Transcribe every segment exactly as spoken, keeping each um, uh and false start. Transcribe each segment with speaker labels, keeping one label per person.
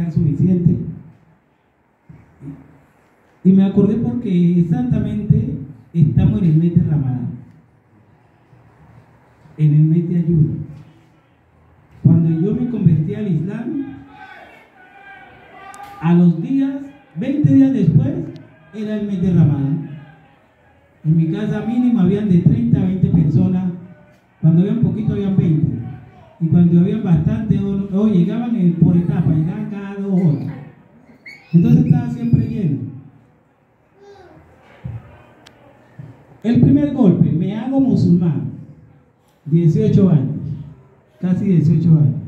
Speaker 1: era suficiente. Y me acordé porque exactamente estamos en el mes de Ramadán, en el mes de ayuno. Cuando yo me convertí al Islam, a los días, veinte días después, era el mes de Ramadán. En mi casa mínimo habían de treinta a veinte personas. Cuando había un poquito habían veinte. Y cuando había bastante, o, o llegaban en, por etapa, llegaban cada dos horas. Entonces estaba siempre lleno. El primer golpe, me hago musulmán, dieciocho años, casi dieciocho años.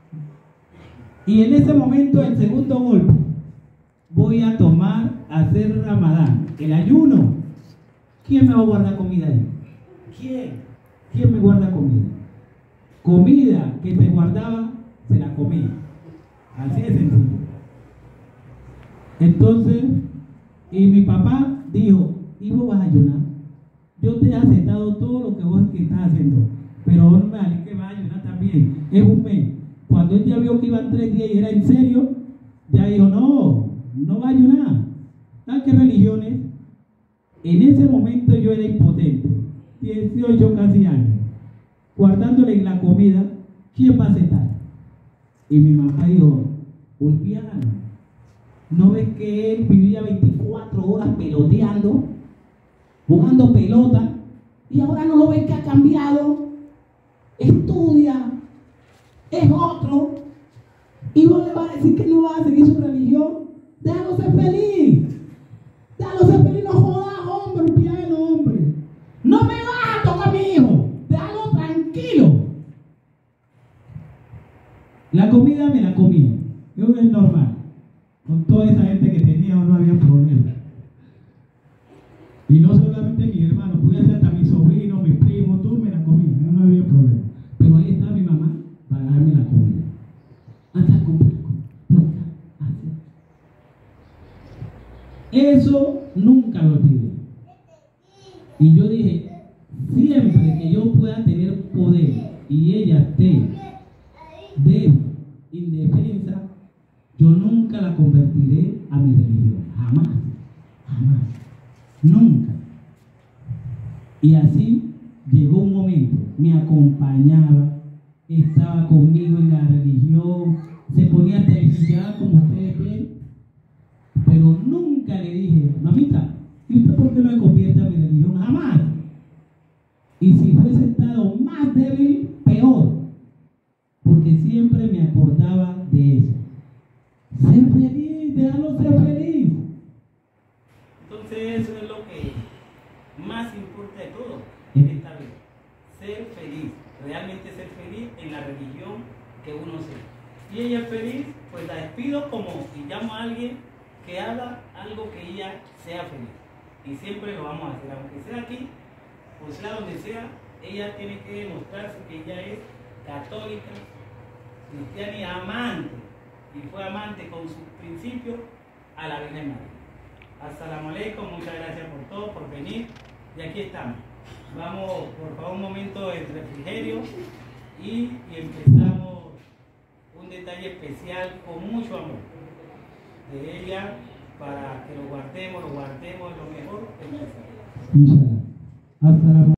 Speaker 1: Y en ese momento, el segundo golpe, voy a tomar, a hacer Ramadán, el ayuno. ¿Quién me va a guardar comida ahí? ¿Quién? ¿Quién me guarda comida? Comida que se guardaba, se la comía. Así de sencillo. Entonces, y mi papá dijo, ¿y vos vas a ayunar? Yo te he aceptado todo lo que vos estás haciendo, pero no me vale que vas a ayunar también. Es un mes. Cuando él ya vio que iban tres días y era en serio, ya dijo, no, no va a ayunar. ¿Sabes qué religiones? En ese momento yo era impotente, dieciocho casi años, guardándole la comida. ¿Quién va a aceptar? Y mi mamá dijo, Ulpiano, ¿no ves que él vivía veinticuatro horas peloteando, jugando pelota, y ahora no lo ves que ha cambiado? Estudia, es otro, y vos le vas a decir que no va a seguir su religión. Déjalo ser feliz, déjalo ser feliz, no jodas, hombre, Ulpiano, hombre, no me vas a tocar a mi hijo, déjalo tranquilo. La comida me la comí, yo es normal, con toda esa gente que tenía no había problema. Y no solamente mi hermano, podía ser hasta mi sobrino, mi primo, tú me la comí, no, no había problema. Pero ahí está mi mamá para darme la comida. Hasta comprar comida. Eso nunca lo olvidé. Y yo dije, siempre que yo pueda tener poder y ella esté débil, indefensa, yo nunca la convertiré a mi religión. Jamás, jamás. Nunca. Y así llegó un momento, me acompañaba, estaba conmigo en la religión, se ponía terciada como ustedes ven, pero nunca le dije, mamita, ¿y usted por qué no me convierte a mi religión? Jamás. Y si fuese estado más débil, peor, porque siempre me acordaba de eso. Ser feliz, déjalo ser feliz. Entonces eso es lo que más importa de todo en esta vida, ser feliz, realmente ser feliz en la religión que uno sea. Y ella es feliz, pues la despido como y llamo a alguien que haga algo que ella sea feliz. Y siempre lo vamos a hacer, aunque sea aquí, o sea donde sea, ella tiene que demostrarse que ella es católica, cristiana y amante, y fue amante con sus principios a la Virgen María. Assalamu alaikum, muchas gracias por todo, por venir. Y aquí estamos. Vamos, por favor, un momento de refrigerio y, y empezamos un detalle especial con mucho amor de ella para que lo guardemos, lo guardemos lo mejor. Inshallah.